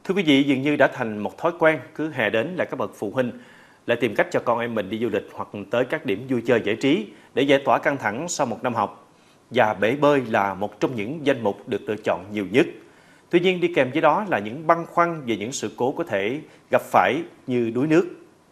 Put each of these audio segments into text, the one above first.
Thưa quý vị, dường như đã thành một thói quen, cứ hè đến là các bậc phụ huynh lại tìm cách cho con em mình đi du lịch hoặc tới các điểm vui chơi giải trí để giải tỏa căng thẳng sau một năm học. Và bể bơi là một trong những danh mục được lựa chọn nhiều nhất. Tuy nhiên đi kèm với đó là những băn khoăn về những sự cố có thể gặp phải như đuối nước.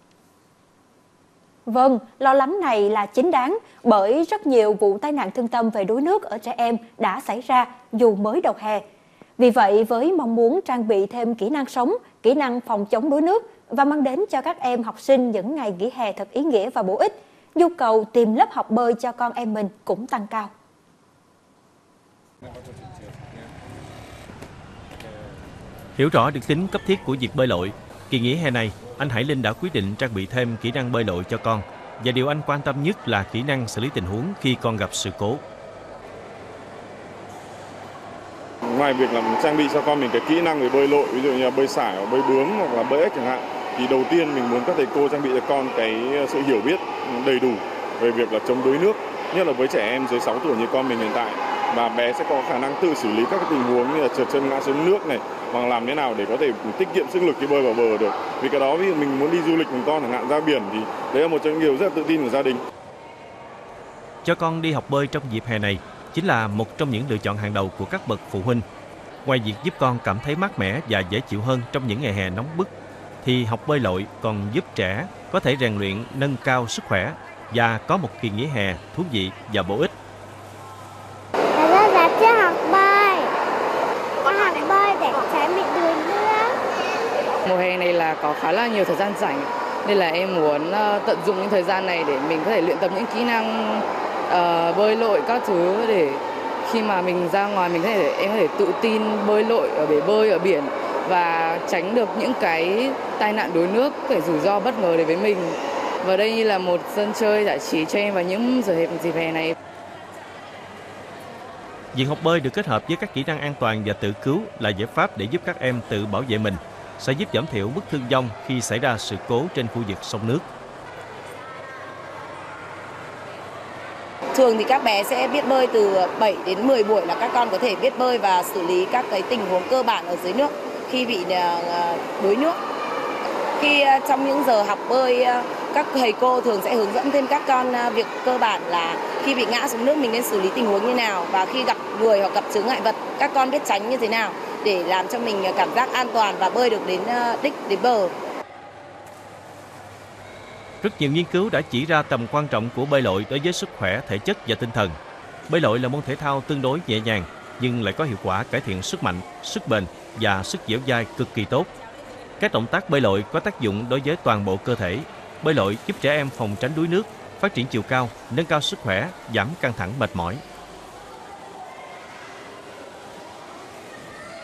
Vâng, lo lắng này là chính đáng bởi rất nhiều vụ tai nạn thương tâm về đuối nước ở trẻ em đã xảy ra dù mới đầu hè. Vì vậy, với mong muốn trang bị thêm kỹ năng sống, kỹ năng phòng chống đuối nước và mang đến cho các em học sinh những ngày nghỉ hè thật ý nghĩa và bổ ích, nhu cầu tìm lớp học bơi cho con em mình cũng tăng cao. Hiểu rõ được tính cấp thiết của việc bơi lội, kỳ nghỉ hè này, anh Hải Linh đã quyết định trang bị thêm kỹ năng bơi lội cho con. Và điều anh quan tâm nhất là kỹ năng xử lý tình huống khi con gặp sự cố. Ngoài việc là trang bị cho con mình cái kỹ năng về bơi lội, ví dụ như là bơi sải, bơi bướm hoặc là bơi ếch chẳng hạn, thì đầu tiên mình muốn các thầy cô trang bị cho con cái sự hiểu biết đầy đủ về việc là chống đuối nước, nhất là với trẻ em dưới 6 tuổi như con mình hiện tại. Và bé sẽ có khả năng tự xử lý các tình huống như là trượt chân ngã xuống nước này, hoặc làm thế nào để có thể tiết kiệm sức lực khi bơi vào bờ được. Vì cái đó ví dụ mình muốn đi du lịch cùng con chẳng hạn ra biển thì đấy là một trong những điều rất là tự tin của gia đình. Cho con đi học bơi trong dịp hè này chính là một trong những lựa chọn hàng đầu của các bậc phụ huynh. Ngoài việc giúp con cảm thấy mát mẻ và dễ chịu hơn trong những ngày hè nóng bức, thì học bơi lội còn giúp trẻ có thể rèn luyện, nâng cao sức khỏe và có một kỳ nghỉ hè thú vị và bổ ích. Rất thích học bơi. Con học bơi để tránh bị đuối nước. Mùa hè này là có khá là nhiều thời gian rảnh, nên là em muốn tận dụng những thời gian này để mình có thể luyện tập những kỹ năng bơi lội các thứ, để khi mà mình ra ngoài em có thể tự tin bơi lội ở bể bơi ở biển và tránh được những cái tai nạn đuối nước, cái rủi ro bất ngờ đến với mình. Và đây như là một sân chơi giải trí cho em vào những dịp hè này. Việc học bơi được kết hợp với các kỹ năng an toàn và tự cứu là giải pháp để giúp các em tự bảo vệ mình, sẽ giúp giảm thiểu mức thương vong khi xảy ra sự cố trên khu vực sông nước. Thường thì các bé sẽ biết bơi từ 7 đến 10 buổi là các con có thể biết bơi và xử lý các cái tình huống cơ bản ở dưới nước khi bị đuối nước. Khi trong những giờ học bơi, các thầy cô thường sẽ hướng dẫn thêm các con việc cơ bản là khi bị ngã xuống nước mình nên xử lý tình huống như nào, và khi gặp người hoặc gặp chướng ngại vật các con biết tránh như thế nào để làm cho mình cảm giác an toàn và bơi được đến đích, đến bờ. Rất nhiều nghiên cứu đã chỉ ra tầm quan trọng của bơi lội đối với sức khỏe thể chất và tinh thần. Bơi lội là môn thể thao tương đối nhẹ nhàng nhưng lại có hiệu quả cải thiện sức mạnh, sức bền và sức dẻo dai cực kỳ tốt. Các động tác bơi lội có tác dụng đối với toàn bộ cơ thể. Bơi lội giúp trẻ em phòng tránh đuối nước, phát triển chiều cao, nâng cao sức khỏe, giảm căng thẳng mệt mỏi.